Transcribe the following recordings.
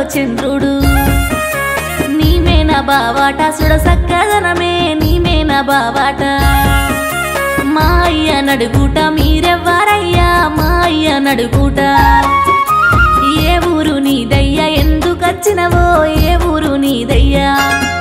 చంద్రుడు నీమేనా బావాట సుడ సక్కదనమే నీమేనా బావాట మా అయ్య నడుగుట మీరెవ్వరయ్యా మా అయ్య నడుగుట ఏ ఊరు నీదయ్యా ఎందుకొచ్చినవో ఏ ఊరు నీదయ్యా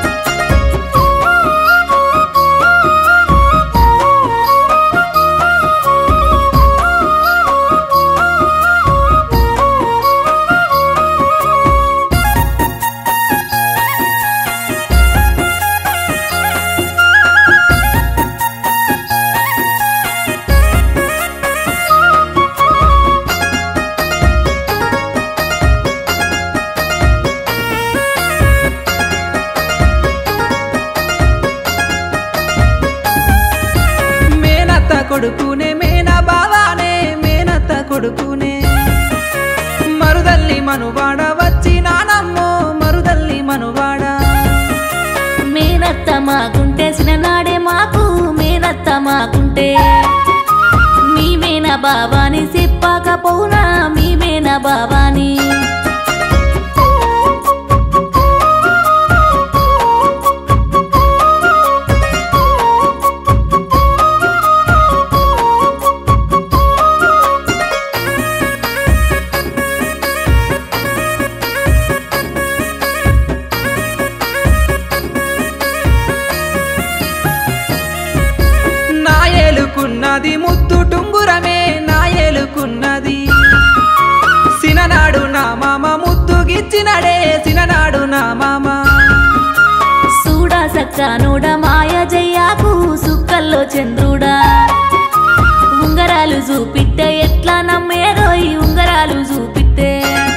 కొడుకునే మేనా బావానే మేనత్త కొడుకునే మరుదల్లి మనువాడ వచ్చి నానమ్మో మరుదల్లి మనువాడ మేనత్త మాకుంటే సిననాడే మాకు మేనత్త మాకుంటే మీమేనా బావాని చెప్పకపోనా మీమేనా బావాని ఏలుకున్నది ముద్దు టుంగురమే నా ఏలుకున్నది సిననాడు నా మామ ముద్దుగిచ్చినడే సిననాడు నా మామ సూడా సక్కనోడ మాయ జయ్యాకు సుక్కల్లో చంద్రుడా ఉంగరాలు చూపిట్టే ఎట్లా నమ్మేరోయి ఉంగరాలు చూపిట్టే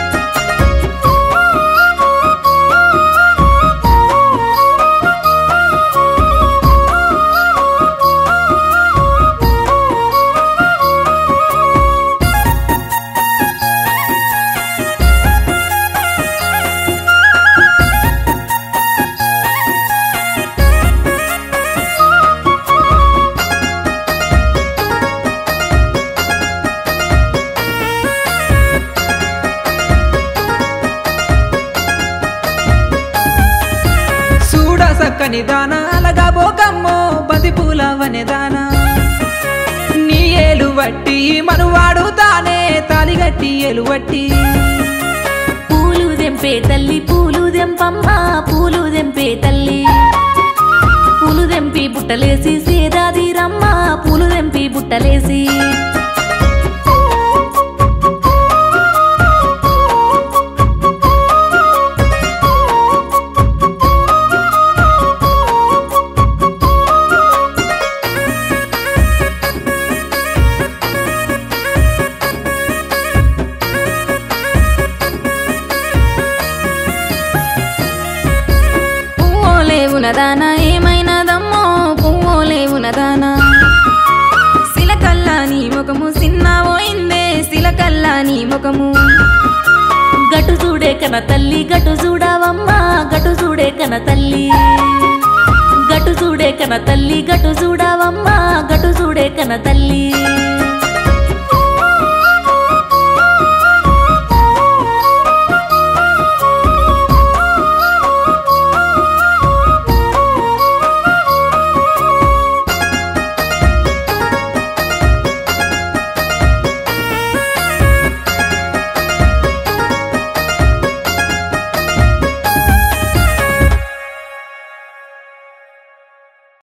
సక్కని దాన అలగా బోకమ్మో బంతి పూల వనెదాన నీ ఏలు వట్టి మనువాడు తానే తాలిగట్టి ఏలు వట్టి పూలు దెంపే తల్లి పూలు దెంపమ్మ పూలు దెంపే తల్లి పూలు దెంపి బుట్టలేసి సేదాది రమ్మ పూలు దెంపి బుట్టలేసి ఉన్నదానా ఏమైనదమ్మో పువ్వులే ఉన్నదానా సిలకల్లా నీ ముఖము సిన్నపోయిందే సిలకల్లా నీ ముఖము గటు చూడే కన తల్లి గటు చూడవమ్మా గటు చూడే కన తల్లి గటు చూడే కన తల్లి గటు చూడవమ్మా గటు చూడే కన తల్లి